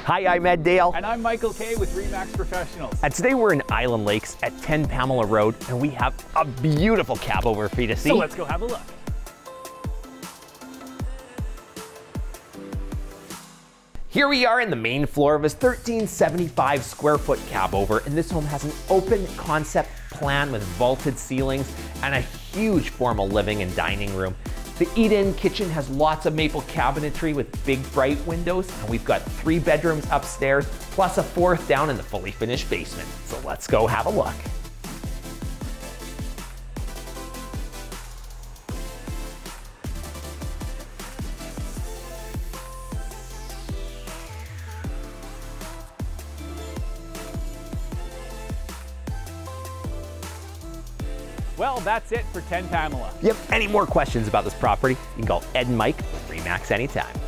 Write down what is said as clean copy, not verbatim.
Hi, I'm Ed Dale. And I'm Michael Kay with RE/MAX Professionals. And today we're in Island Lakes at 10 Pamela Road, and we have a beautiful cab over for you to see. So let's go have a look. Here we are in the main floor of this 1375 square foot cab over, and this home has an open concept plan with vaulted ceilings and a huge formal living and dining room. The eat-in kitchen has lots of maple cabinetry with big bright windows, and we've got 3 bedrooms upstairs, plus a 4th down in the fully finished basement. So let's go have a look. Well, that's it for 10 Pamela. If you have any more questions about this property, you can call Ed and Mike with RE/MAX anytime.